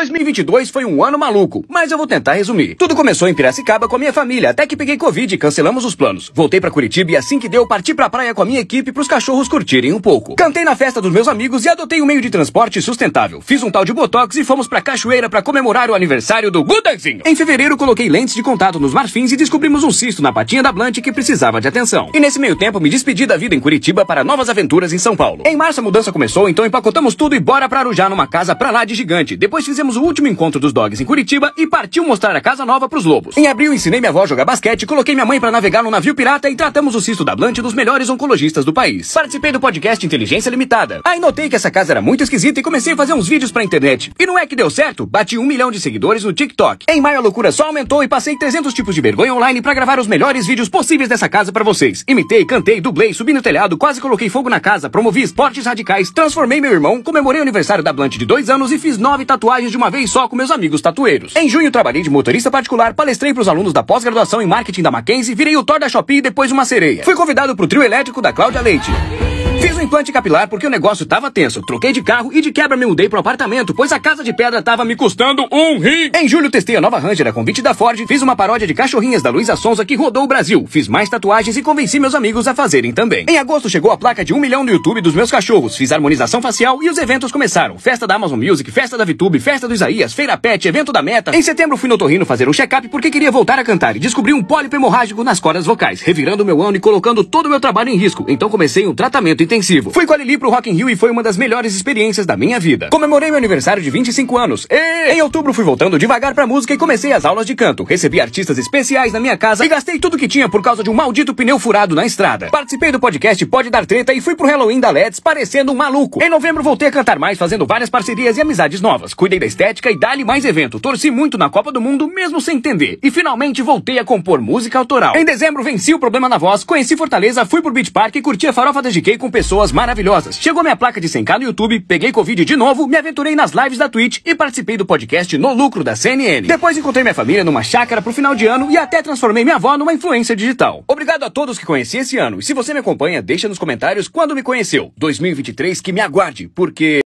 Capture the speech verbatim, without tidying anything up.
dois mil e vinte e dois foi um ano maluco, mas eu vou tentar resumir. Tudo começou em Piracicaba com a minha família, até que peguei Covid e cancelamos os planos. Voltei pra Curitiba e assim que deu, parti pra praia com a minha equipe pros cachorros curtirem um pouco. Cantei na festa dos meus amigos e adotei um meio de transporte sustentável. Fiz um tal de botox e fomos pra cachoeira pra comemorar o aniversário do Gudanzinho. Em fevereiro coloquei lentes de contato nos marfins e descobrimos um cisto na patinha da Blunt que precisava de atenção. E nesse meio tempo me despedi da vida em Curitiba para novas aventuras em São Paulo. Em março a mudança começou, então empacotamos tudo e bora pra Arujá numa casa pra lá de gigante. Depois fizemos o último encontro dos dogs em Curitiba e partiu mostrar a casa nova pros lobos. Em abril ensinei minha avó a jogar basquete, coloquei minha mãe pra navegar num navio pirata e tratamos o cisto da Blunt dos melhores oncologistas do país. Participei do podcast Inteligência Limitada. Aí notei que essa casa era muito esquisita e comecei a fazer uns vídeos pra internet. E não é que deu certo? Bati um milhão de seguidores no TikTok. Em maio a loucura só aumentou e passei trezentos tipos de vergonha online pra gravar os melhores vídeos possíveis dessa casa pra vocês. Imitei, cantei, dublei, subi no telhado, quase coloquei fogo na casa, promovi esportes radicais, transformei meu irmão, comemorei o aniversário da Blunt de dois anos e fiz nove tatuagens de uma vez só com meus amigos tatueiros. Em junho trabalhei de motorista particular, palestrei pros alunos da pós-graduação em marketing da Mackenzie, virei o Thor da Shopee e depois uma sereia. Fui convidado pro trio elétrico da Cláudia Leite. Fiz um implante capilar porque o negócio tava tenso. Troquei de carro e de quebra me mudei pro apartamento, pois a casa de pedra tava me custando um rim. Em julho testei a nova Ranger a convite da Ford, fiz uma paródia de cachorrinhas da Luísa Sonza que rodou o Brasil. Fiz mais tatuagens e convenci meus amigos a fazerem também. Em agosto chegou a placa de um milhão no YouTube dos meus cachorros. Fiz harmonização facial e os eventos começaram. Festa da Amazon Music, festa da VTube, festa do Isaías, Feira Pet, evento da Meta. Em setembro fui no Otorrino fazer um check-up porque queria voltar a cantar e descobri um pólipo hemorrágico nas cordas vocais, revirando o meu ano e colocando todo o meu trabalho em risco. Então comecei um tratamento intensivo. Fui com a Lili pro Rock in Rio e foi uma das melhores experiências da minha vida. Comemorei meu aniversário de vinte e cinco anos. E em outubro fui voltando devagar pra música e comecei as aulas de canto. Recebi artistas especiais na minha casa e gastei tudo que tinha por causa de um maldito pneu furado na estrada. Participei do podcast Pode Dar Treta e fui pro Halloween da L E Ds parecendo um maluco. Em novembro voltei a cantar mais, fazendo várias parcerias e amizades novas. Cuidei da estética e dali mais evento. Torci muito na Copa do Mundo, mesmo sem entender. E finalmente voltei a compor música autoral. Em dezembro venci o problema na voz, conheci Fortaleza, fui pro Beach Park e curti a farofa da G K com pessoas maravilhosas. Chegou minha placa de cem k no YouTube, peguei Covid de novo, me aventurei nas lives da Twitch e participei do podcast No Lucro da C N N. Depois encontrei minha família numa chácara pro final de ano e até transformei minha avó numa influência digital. Obrigado a todos que conheci esse ano. E se você me acompanha, deixa nos comentários quando me conheceu. dois mil e vinte e três que me aguarde, porque...